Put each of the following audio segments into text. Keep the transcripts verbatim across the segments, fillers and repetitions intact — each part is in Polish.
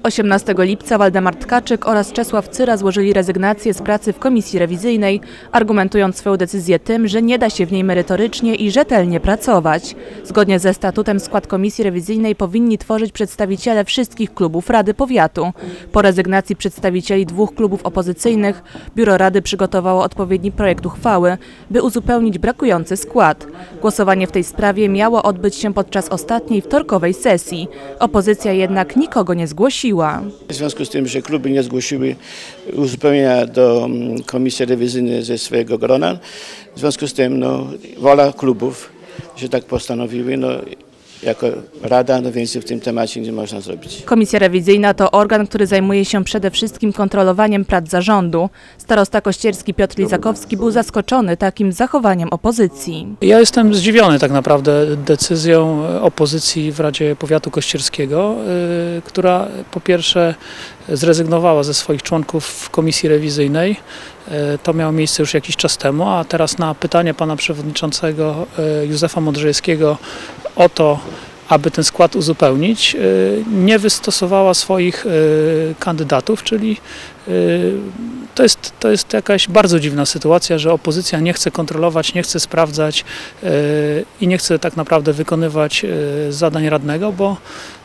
osiemnastego lipca Waldemar Tkaczyk oraz Czesław Cyra złożyli rezygnację z pracy w komisji rewizyjnej, argumentując swoją decyzję tym, że nie da się w niej merytorycznie i rzetelnie pracować. Zgodnie ze statutem skład komisji rewizyjnej powinni tworzyć przedstawiciele wszystkich klubów Rady Powiatu. Po rezygnacji przedstawicieli dwóch klubów opozycyjnych Biuro Rady przygotowało odpowiedni projekt uchwały, by uzupełnić brakujący skład. Głosowanie w tej sprawie miało odbyć się podczas ostatniej wtorkowej sesji. Opozycja jednak nikogo nie zgłosiła. W związku z tym, że kluby nie zgłosiły uzupełnienia do komisji rewizyjnej ze swojego grona, w związku z tym no, wola klubów, że tak postanowiły, no, jako Rada, no więcej w tym temacie nie można zrobić. Komisja rewizyjna to organ, który zajmuje się przede wszystkim kontrolowaniem prac zarządu. Starosta kościerski Piotr Lizakowski był zaskoczony takim zachowaniem opozycji. Ja jestem zdziwiony tak naprawdę decyzją opozycji w Radzie Powiatu Kościerskiego, yy, która po pierwsze zrezygnowała ze swoich członków w komisji rewizyjnej. To miało miejsce już jakiś czas temu, a teraz na pytanie pana przewodniczącego Józefa Modrzejewskiego o to, aby ten skład uzupełnić, nie wystosowała swoich kandydatów, czyli to jest, to jest jakaś bardzo dziwna sytuacja, że opozycja nie chce kontrolować, nie chce sprawdzać i nie chce tak naprawdę wykonywać zadań radnego, bo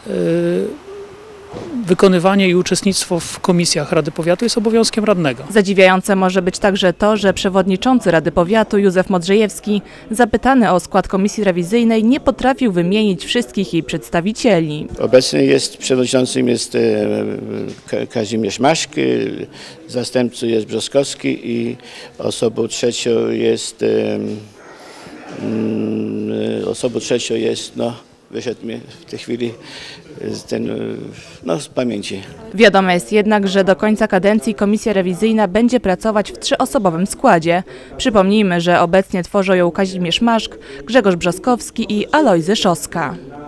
wykonywanie i uczestnictwo w komisjach Rady Powiatu jest obowiązkiem radnego. Zadziwiające może być także to, że przewodniczący Rady Powiatu Józef Modrzejewski, zapytany o skład komisji rewizyjnej, nie potrafił wymienić wszystkich jej przedstawicieli. Obecnie jest przewodniczącym jest Kazimierz Maszk, zastępcą jest Brzoskowski i osobą trzecią jest osobą trzecią jest no wyszedł mi w tej chwili ten, no, z pamięci. Wiadomo jest jednak, że do końca kadencji komisja rewizyjna będzie pracować w trzyosobowym składzie. Przypomnijmy, że obecnie tworzą ją Kazimierz Maszk, Grzegorz Brzoskowski i Alojzy Szoska.